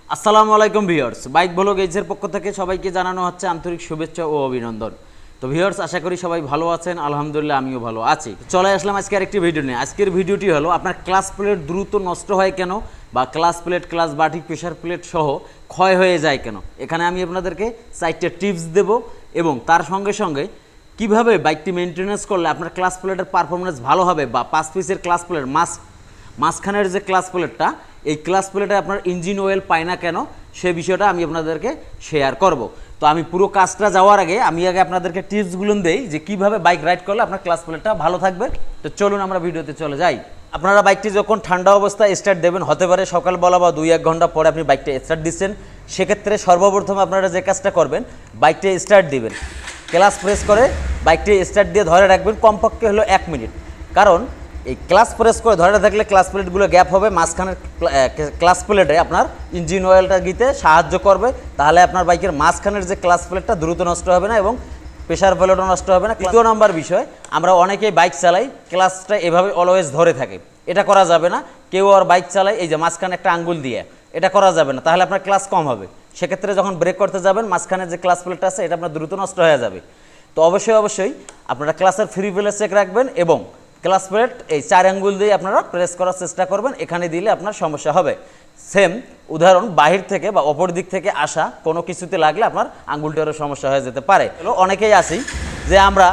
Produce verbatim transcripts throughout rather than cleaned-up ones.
আসসালামু আলাইকুম viewers, bike blog এজের পক্ষ থেকে সবাইকে জানানো হচ্ছে আন্তরিক শুভেচ্ছা ও অভিনন্দন। তো ভিউয়ার্স, আশা করি সবাই ভালো আছেন। আলহামদুলিল্লাহ আমিও ভালো আছি। চলে আসলাম আজকে আরেকটি ভিডিও নিয়ে। আজকের ভিডিওটি হলো আপনার ক্লাস প্লেট দ্রুত নষ্ট হয় কেন, বা ক্লাস প্লেট, ক্লাস বাটি, প্রেসার প্লেট সহ ক্ষয় হয়ে যায় কেন। এখানে আমি আপনাদেরকে চারটে টিপস দেব এবং তার সঙ্গে সঙ্গে কিভাবে বাইকটি মেনটেনেন্স করলে আপনার ক্লাস প্লেটের পারফরমেন্স ভালো হবে, বা পাঁচ পিসের ক্লাস প্লেট মাস মাঝখানের যে ক্লাস প্লেটটা, এই ক্লাস প্লেটে আপনার ইঞ্জিন অয়েল পায় না কেন, সে বিষয়টা আমি আপনাদেরকে শেয়ার করব। তো আমি পুরো কাজটা যাওয়ার আগে আমি আগে আপনাদেরকে টিপসগুলো দেই যে কিভাবে বাইক রাইড করলে আপনার ক্লাস প্লেটটা ভালো থাকবে। তো চলুন আমরা ভিডিওতে চলে যাই। আপনারা বাইকটি যখন ঠান্ডা অবস্থায় স্টার্ট দেবেন, হতে পারে সকালবেলা বা দুই এক ঘন্টা পরে আপনি বাইকটা স্টার্ট দিচ্ছেন, সেক্ষেত্রে সর্বপ্রথম আপনারা যে কাজটা করবেন, বাইকটি স্টার্ট দিবেন, ক্লাস প্রেস করে বাইকটি স্টার্ট দিয়ে ধরে রাখবেন কমপক্ষে হলো এক মিনিট। কারণ এই ক্লাস প্রেস করে ধরে থাকলে ক্লাস প্লেটগুলো গ্যাপ হবে, মাঝখানের ক্লাস প্লেটে আপনার ইঞ্জিন অয়েলটা দিতে সাহায্য করবে। তাহলে আপনার বাইকের মাঝখানের যে ক্লাস প্লেটটা দ্রুত নষ্ট হবে না এবং প্রেসার প্লেটও নষ্ট হবে না। দ্বিতীয় নম্বর বিষয়, আমরা অনেকেই বাইক চালাই, ক্লাসটা এভাবে অলওয়েজ ধরে থাকে, এটা করা যাবে না। কেউ আর বাইক চালায় এই যে মাঝখানে একটা আঙ্গুল দিয়ে, এটা করা যাবে না, তাহলে আপনার ক্লাস কম হবে। সেক্ষেত্রে যখন ব্রেক করতে যাবেন, মাঝখানে যে ক্লাস প্লেটটা আছে এটা আপনার দ্রুত নষ্ট হয়ে যাবে। তো অবশ্যই অবশ্যই আপনারা ক্লাসের ফ্রি প্লেট চেক রাখবেন এবং ক্লাস প্লেট এই চার আঙ্গুল দিয়ে আপনারা প্রেস করার চেষ্টা করবেন, এখানে দিলে আপনার সমস্যা হবে। সেম উদাহরণ, বাহির থেকে বা অপর দিক থেকে আসা কোনো কিছুতে লাগলে আপনার আঙ্গুলটারও সমস্যা হয়ে যেতে পারে। অনেকেই আছি যে আমরা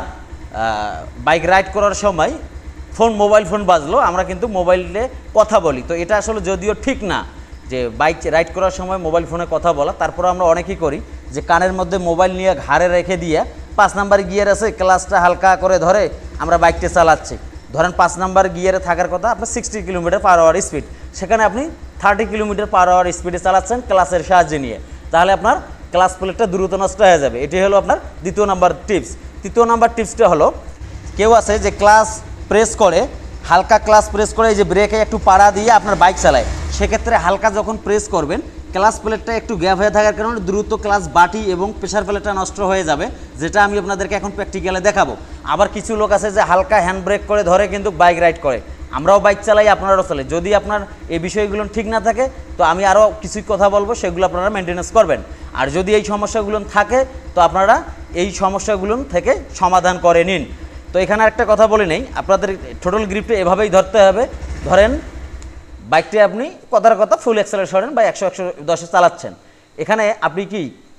বাইক রাইড করার সময় ফোন মোবাইল ফোন বাজলো, আমরা কিন্তু মোবাইলে কথা বলি। তো এটা আসলে যদিও ঠিক না যে বাইক রাইড করার সময় মোবাইল ফোনে কথা বলা, তারপরে আমরা অনেকেই করি যে কানের মধ্যে মোবাইল নিয়ে ঘাড়ে রেখে দিয়ে পাঁচ নাম্বার গিয়ার আছে, ক্লাসটা হালকা করে ধরে আমরা বাইকটা চালাচ্ছি। ধরেন পাঁচ নাম্বার গিয়ারে থাকার কথা আপনার sixty kilometre per hour speed, সেখানে আপনি থার্টি কিলোমিটার পার আওয়ার স্পিডে চালাচ্ছেন ক্লাসের সাহায্যে নিয়ে, তাহলে আপনার ক্লাস প্লেটটা দ্রুত নষ্ট হয়ে যাবে। এটি হলো আপনার দ্বিতীয় নাম্বার টিপস। তৃতীয় নাম্বার টিপসটা হলো, কেউ আছে যে ক্লাস প্রেস করে, হালকা ক্লাস প্রেস করে এই যে ব্রেকে একটু পাড়া দিয়ে আপনার বাইক চালায়, সেক্ষেত্রে হালকা যখন প্রেস করবেন ক্লাস প্লেটটা একটু গ্যাপ হয়ে থাকার কারণে দ্রুত ক্লাস বাটি এবং প্রেসার প্লেটটা নষ্ট হয়ে যাবে, যেটা আমি আপনাদেরকে এখন প্র্যাকটিক্যালে দেখাবো। আবার কিছু লোক আছে যে হালকা হ্যান্ড ব্রেক করে ধরে কিন্তু বাইক রাইড করে। আমরাও বাইক চালাই, আপনারাও চালাই। যদি আপনার এই বিষয়গুলো ঠিক না থাকে, তো আমি আরও কিছু কথা বলবো, সেগুলো আপনারা মেনটেনেন্স করবেন। আর যদি এই সমস্যাগুলো থাকে, তো আপনারা এই সমস্যাগুলো থেকে সমাধান করে নিন। তো এখানে একটা কথা বলে নেই, আপনাদের টোটাল গ্রিপটা এভাবেই ধরতে হবে। ধরেন বাইকটি আপনি কথার কথা ফুল অ্যাক্সেলারেশন বা একশো একশো দশে চালাচ্ছেন, এখানে আপনি কি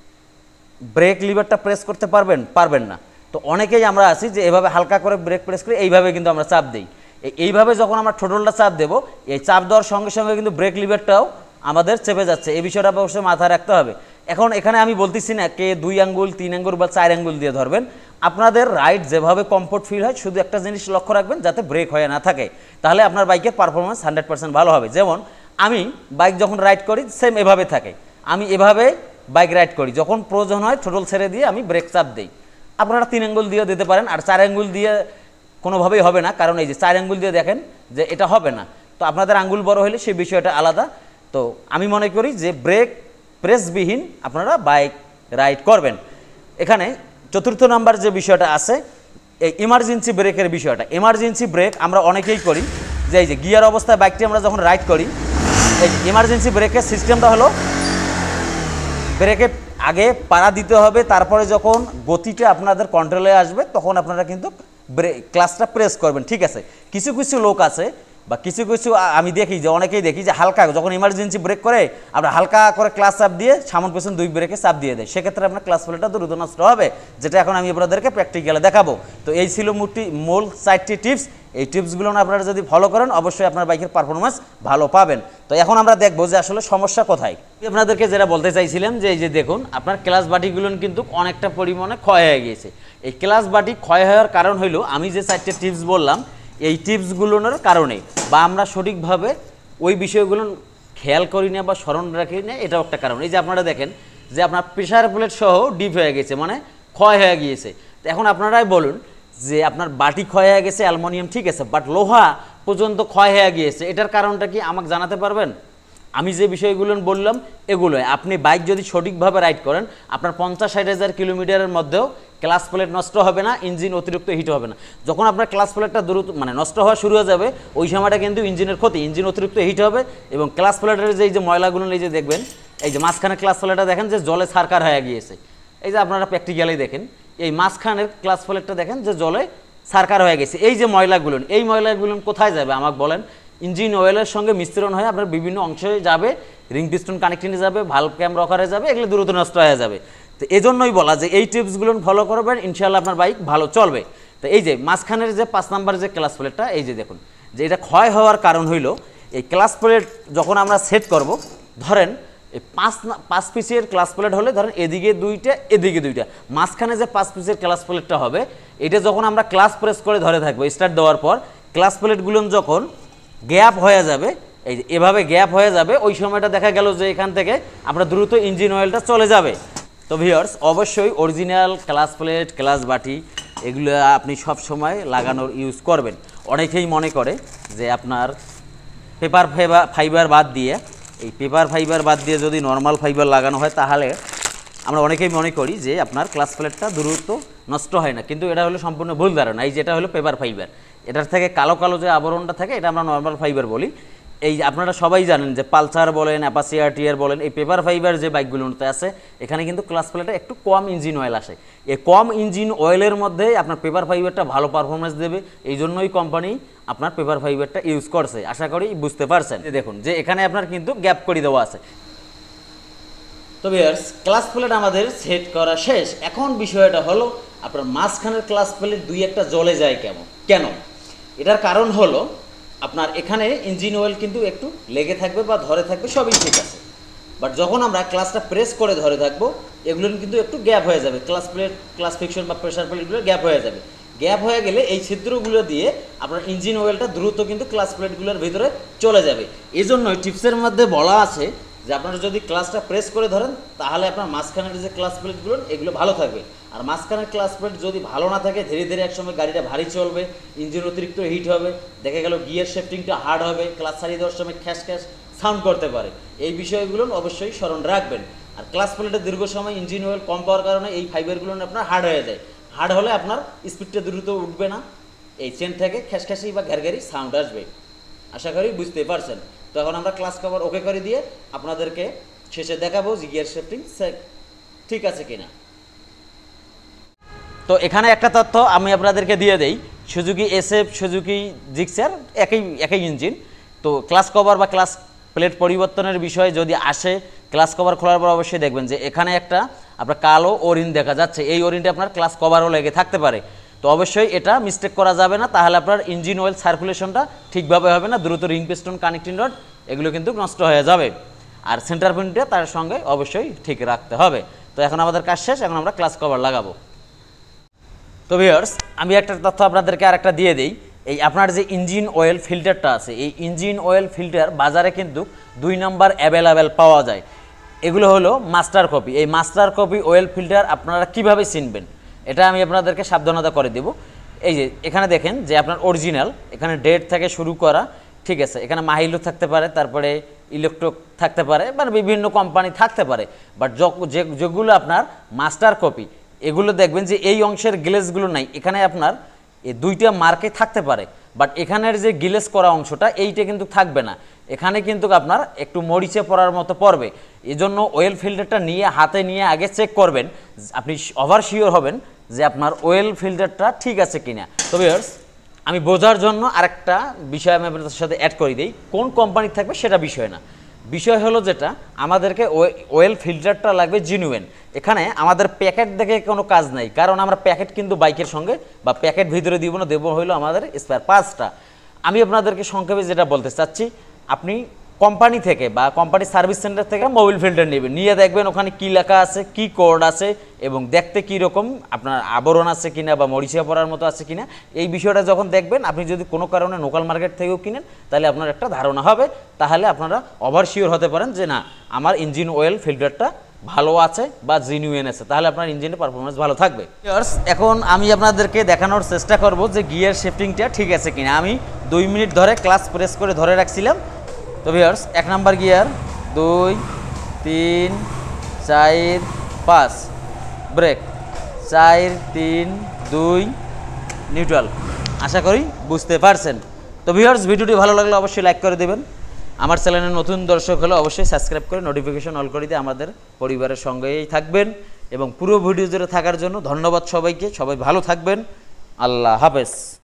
ব্রেক লিভারটা প্রেস করতে পারবেন? পারবেন না। তো অনেকেই আমরা আছি যে এভাবে হালকা করে ব্রেক প্রেস করে এইভাবে কিন্তু আমরা চাপ দিই। এইভাবে যখন আমরা টোটালটা চাপ দেবো, এই চাপ দেওয়ার সঙ্গে সঙ্গে কিন্তু ব্রেক লিভারটাও আমাদের চেপে যাচ্ছে, এই বিষয়টা অবশ্যই মাথায় রাখতে হবে। এখন এখানে আমি বলতেছি না কে দুই আঙ্গুল, তিন আঙ্গুল বা চার আঙ্গুল দিয়ে ধরবেন, আপনাদের রাইড যেভাবে কমফোর্ট ফিল হয়, শুধু একটা জিনিস লক্ষ্য রাখবেন যাতে ব্রেক হয়ে না থাকে, তাহলে আপনার বাইকের পারফরমেন্স হান্ড্রেড পার্সেন্ট ভালো হবে। যেমন আমি বাইক যখন রাইড করি সেম এভাবে থাকে, আমি এভাবে বাইক রাইড করি, যখন প্রয়োজন হয় টোটাল ছেড়ে দিয়ে আমি ব্রেক চাপ দিই। আপনারা তিন আঙ্গুল দিয়ে দিতে পারেন, আর চার আঙ্গুল দিয়ে কোনোভাবেই হবে না, কারণ এই যে চার আঙ্গুল দিয়ে দেখেন যে এটা হবে না। তো আপনাদের আঙ্গুল বড় হলে সেই বিষয়টা আলাদা। তো আমি মনে করি যে ব্রেক প্রেসবিহীন আপনারা বাইক রাইড করবেন। এখানে চতুর্থ নাম্বার যে বিষয়টা আছে, এই ইমার্জেন্সি ব্রেকের বিষয়টা। ইমার্জেন্সি ব্রেক আমরা অনেকেই করি, যে এই যে গিয়ার অবস্থায় বাইকটি আমরা যখন রাইড করি, এই ইমার্জেন্সি ব্রেকের সিস্টেমটা হলো ব্রেকে আগে পাড়া দিতে হবে, তারপরে যখন গতিটা আপনাদের কন্ট্রোলে আসবে তখন আপনারা কিন্তু ব্রেক ক্লাসটা প্রেস করবেন। ঠিক আছে, কিছু কিছু লোক আছে বা কিছু কিছু আমি দেখি যে অনেকেই দেখি যে হালকা যখন ইমার্জেন্সি ব্রেক করে আমরা হালকা করে ক্লাস চাপ দিয়ে সামন পেছন দুই ব্রেকে চাপ দিয়ে দেয়, সেক্ষেত্রে আপনার ক্লাস প্লেটটা দ্রুত নষ্ট হবে, যেটা এখন আমি আপনাদেরকে প্র্যাকটিক্যালে দেখাবো। তো এই ছিল মোটি মূল চারটি টিপস। এই টিপসগুলো আপনারা যদি ফলো করেন, অবশ্যই আপনার বাইকের পারফরমেন্স ভালো পাবেন। তো এখন আমরা দেখবো যে আসলে সমস্যা কোথায়। আপনাদেরকে যেটা বলতে চাইছিলাম যে এই যে দেখুন, আপনার ক্লাস বাটিগুলো কিন্তু অনেকটা পরিমাণে ক্ষয় হয়ে গিয়েছে। এই ক্লাস বাটি ক্ষয় হওয়ার কারণ হইল আমি যে চারটে টিপস বললাম, এই টিপসগুলোর কারণে, বা আমরা সঠিকভাবে ওই বিষয়গুলো খেয়াল করি না বা স্মরণ রাখি না, এটাও একটা কারণ। এই যে আপনারা দেখেন যে আপনার প্রেসার প্লেট সহ ডিপ হয়ে গেছে, মানে ক্ষয় হয়ে গিয়েছে। তো এখন আপনারাই বলুন যে আপনার বাটি ক্ষয় হয়ে গেছে, অ্যালুমিনিয়াম ঠিক আছে, বাট লোহা পর্যন্ত ক্ষয় হয়ে গিয়েছে, এটার কারণটা কি আমাকে জানাতে পারবেন? আমি যে বিষয়গুলো বললাম এগুলো, আপনি বাইক যদি সঠিকভাবে রাইড করেন, আপনার পঞ্চাশ ষাট হাজার কিলোমিটারের মধ্যেও ক্লাস প্লেট নষ্ট হবে না, ইঞ্জিন অতিরিক্ত হিট হবে না। যখন আপনার ক্লাস প্লেটটা দ্রুত মানে নষ্ট হওয়া শুরু হয়ে যাবে, ওই সময়টা কিন্তু ইঞ্জিনের ক্ষতি, ইঞ্জিন অতিরিক্ত হিট হবে এবং ক্লাস প্লেটের যে এই যে ময়লাগুলো এই যে দেখবেন এই যে মাঝখানে ক্লাস প্লেটটা দেখেন যে জলে সারকার হয়ে গিয়েছে, এই যে আপনারা প্র্যাকটিক্যালি দেখেন এই মাঝখানের ক্লাস প্লেটটা দেখেন যে জলে সারকার হয়ে গেছে। এই যে ময়লাগুলো, এই ময়লাগুলো কোথায় যাবে আমাকে বলেন? ইঞ্জিন অয়েলের সঙ্গে মিশ্রণ হয়ে আপনার বিভিন্ন অংশে যাবে, রিং পিস্টন কানেক্টিংয়ে যাবে, ভালভ ক্যাম রকারে যাবে, এগুলো দ্রুত নষ্ট হয়ে যাবে। তো এজন্যই বলা যে এই টিপসগুলো ফলো করবেন, ইনশাআল্লাহ আপনার বাইক ভালো চলবে। তো এই যে মাঝখানের যে পাঁচ নাম্বার যে ক্লাস প্লেটটা, এই যে দেখুন যে এটা ক্ষয় হওয়ার কারণ হইল এই ক্লাস প্লেট যখন আমরা সেট করব, ধরেন এই পাঁচ পাঁচ পিসের ক্লাস প্লেট হলে ধরেন এদিকে দুইটা এদিকে দুইটা, মাঝখানে যে পাঁচ পিসের ক্লাস প্লেটটা হবে এটা যখন আমরা ক্লাস প্রেস করে ধরে থাকবো স্টার্ট দেওয়ার পর, ক্লাস প্লেটগুলো যখন গ্যাপ হয়ে যাবে, এই এভাবে গ্যাপ হয়ে যাবে, ওই সময়টা দেখা গেল যে এখান থেকে আপনার দ্রুত ইঞ্জিন অয়েলটা চলে যাবে। তো ভিউয়ার্স অবশ্যই অরিজিনাল ক্লাস প্লেট, ক্লাস বাটি এগুলো আপনি সব সময় লাগানোর ইউজ করবেন। অনেকেই মনে করে যে আপনার পেপার ফাইবার ফাইবার বাদ দিয়ে, এই পেপার ফাইবার বাদ দিয়ে যদি নর্মাল ফাইবার লাগানো হয় তাহলে আমরা অনেকেই মনে করি যে আপনার ক্লাস প্লেটটা দ্রুত নষ্ট হয় না, কিন্তু এটা হলো সম্পূর্ণ ভুল ধারণা। এই যেটা হলো পেপার ফাইবার, এটার থেকে কালো কালো যে আবরণটা থাকে এটা আমরা নর্মাল ফাইবার বলি। এই আপনারা সবাই জানেন যে পালসার বলেন, অ্যাপাচি আরটিআর বলেন, এই পেপার ফাইবার যে বাইকগুলোতে আছে এখানে কিন্তু ক্লাস প্লেটে একটু কম ইঞ্জিন অয়েল আসে। এই কম ইঞ্জিন অয়েলের মধ্যে আপনার পেপার ফাইবারটা ভালো পারফরমেন্স দেবে, এই জন্যই কোম্পানি আপনার পেপার ফাইবারটা ইউজ করছে। আশা করি বুঝতে পারছেন। দেখুন যে এখানে আপনার কিন্তু গ্যাপ করে দেওয়া আছে। তো ভিউয়ার্স ক্লাস প্লেট আমাদের সেট করা শেষ। এখন বিষয়টা হলো আপনার মাঝখানের ক্লাস প্লেট দুই একটা জ্বলে যায় কেমন কেন? এটার কারণ হলো আপনার এখানে ইঞ্জিন অয়েল কিন্তু একটু লেগে থাকবে বা ধরে থাকবে, সবই ঠিক আছে, বাট যখন আমরা ক্লাসটা প্রেস করে ধরে থাকবো এগুলো কিন্তু একটু গ্যাপ হয়ে যাবে, ক্লাস প্লেট, ক্লাস ফিকশন বা প্রেশার প্লেটগুলো গ্যাপ হয়ে যাবে। গ্যাপ হয়ে গেলে এই ছিদ্রগুলো দিয়ে আপনার ইঞ্জিন অয়েলটা দ্রুত কিন্তু ক্লাস প্লেটগুলোর ভিতরে চলে যাবে। এই জন্যই টিপসের মধ্যে বলা আছে যে আপনারা যদি ক্লাসটা প্রেস করে ধরেন তাহলে আপনার মাঝখানের যে ক্লাস প্লেটগুলো এগুলো ভালো থাকবে। আর মাঝখানের ক্লাস প্লেট যদি ভালো না থাকে ধীরে ধীরে একসময় গাড়িটা ভারী চলবে, ইঞ্জিন অতিরিক্ত হিট হবে, দেখা গেল গিয়ার শিফটিংটা হার্ড হবে, ক্লাস ছাড়িয়ে দেওয়ার সময় খ্যাস খ্যাস সাউন্ড করতে পারে। এই বিষয়গুলো অবশ্যই স্মরণ রাখবেন। আর ক্লাস প্লেটে দীর্ঘ সময় ইঞ্জিন অয়েল কম পাওয়ার কারণে এই ফাইবারগুলো আপনার হার্ড হয়ে যায়। হার্ড হলে আপনার স্পিডটা দ্রুত উঠবে না, এই চেন থেকে খ্যাসখ্যাসি বা ঘ্যারঘ্যারি সাউন্ড আসবে। আশা করি বুঝতে পারছেন। তো এখন আমরা ক্লাস কভার ওকে করে দিয়ে আপনাদেরকে শেষে দেখাবো যে গিয়ার শিফটিং ঠিক আছে কিনা। তো এখানে একটা তথ্য আমি আপনাদেরকে দিয়ে দেই, সুজুকি এসএফ, সুজুকি জিক্সার একই একই ইঞ্জিন। তো ক্লাস কভার বা ক্লাস প্লেট পরিবর্তনের বিষয়ে যদি আসে, ক্লাস কভার খোলার পর অবশ্যই দেখবেন যে এখানে একটা আপনার কালো ওরিন দেখা যাচ্ছে, এই ওরিনটা আপনার ক্লাস কভারও লেগে থাকতে পারে। তো অবশ্যই এটা মিস্টেক করা যাবে না, তাহলে আপনার ইঞ্জিন অয়েল সার্কুলেশনটা ঠিকভাবে হবে না, দ্রুত রিং পিস্টন, কানেক্টিং রড এগুলো কিন্তু নষ্ট হয়ে যাবে। আর সেন্টার পিনটা তার সঙ্গে অবশ্যই ঠিক রাখতে হবে। তো এখন আমাদের কাজ শেষ, এখন আমরা ক্লাস কভার লাগাবো। তো ভিউয়ার্স আমি একটা তথ্য আপনাদেরকে আর একটা দিয়ে দিই, এই আপনার যে ইঞ্জিন অয়েল ফিল্টারটা আছে, এই ইঞ্জিন অয়েল ফিল্টার বাজারে কিন্তু দুই নাম্বার অ্যাভেলেবেল পাওয়া যায়। এগুলো হলো মাস্টার কপি। এই মাস্টার কপি অয়েল ফিল্টার আপনারা কিভাবে চিনবেন এটা আমি আপনাদেরকে সাবধানতা করে দেব। এই যে এখানে দেখেন যে আপনার অরিজিনাল, এখানে ডেট থেকে শুরু করা, ঠিক আছে, এখানে মাইলো থাকতে পারে, তারপরে ইলেকট্রো থাকতে পারে, মানে বিভিন্ন কোম্পানি থাকতে পারে, বাট যেগুলো আপনার মাস্টার কপি এগুলো দেখবেন যে এই অংশের গ্লেজগুলো নাই, এখানে আপনার এই দুইটা মার্কে থাকতে পারে, বাট এখানের যে গ্লেজ করা অংশটা এইটা কিন্তু থাকবে না, এখানে কিন্তু আপনার একটু মরিচে পড়ার মতো পড়বে। এজন্য অয়েল ফিল্টারটা নিয়ে হাতে নিয়ে আগে চেক করবেন, আপনি ওভার শিওর হবেন যে আপনার অয়েল ফিল্টারটা ঠিক আছে কিনা। তো ভিউয়ার্স আমি বোঝার জন্য আরেকটা বিষয় আমি আপনাদের সাথে অ্যাড করে দিই, কোন কোম্পানির থাকবে সেটা বিষয় না, বিষয় হলো যেটা আমাদেরকে অয়েল ফিল্টারটা লাগবে জেনুইন। এখানে আমাদের প্যাকেট দেখে কোনো কাজ নাই, কারণ আমরা প্যাকেট কিন্তু বাইকের সঙ্গে বা প্যাকেট ভিতরে দিব না, দেবো হইলো আমাদের স্পেয়ার পার্টসটা। আমি আপনাদেরকে সংক্ষেপে যেটা বলতে চাচ্ছি, আপনি কোম্পানি থেকে বা কোম্পানি সার্ভিস সেন্টার থেকে মোবিল ফিল্টার নেবেন, নিয়ে দেখবেন ওখানে কী লেখা আছে, কি কোড আছে এবং দেখতে কী রকম আপনার আবরণ আছে কিনা বা মরিচিয়া পড়ার মতো আছে কিনা, এই বিষয়টা যখন দেখবেন, আপনি যদি কোনো কারণে লোকাল মার্কেট থেকেও কিনেন তাহলে আপনার একটা ধারণা হবে, তাহলে আপনারা ওভার শিওর হতে পারেন যে না আমার ইঞ্জিন অয়েল ফিল্টারটা ভালো আছে বা জেনুইন আছে, তাহলে আপনার ইঞ্জিনের পারফরমেন্স ভালো থাকবে। এখন আমি আপনাদেরকে দেখানোর চেষ্টা করব যে গিয়ার শিফটিংটা ঠিক আছে কিনা। আমি দুই মিনিট ধরে ক্লাস প্রেস করে ধরে রাখছিলাম। তো ভিউয়ার্স এক নাম্বার গিয়ার, দুই, তিন, চার, পাঁচ, ব্রেক, চার, তিন, দুই, নিউট্রাল। আশা করি বুঝতে পারছেন। তো ভিউয়ার্স ভিডিওটি ভালো লাগলে অবশ্যই লাইক করে দেবেন, আমার চ্যানেলে নতুন দর্শক হলে অবশ্যই সাবস্ক্রাইব করে নোটিফিকেশন অল করে দিয়ে আমাদের পরিবারের সঙ্গেই থাকবেন এবং পুরো ভিডিও জুড়ে থাকার জন্য ধন্যবাদ সবাইকে। সবাই ভালো থাকবেন। আল্লাহ হাফেজ।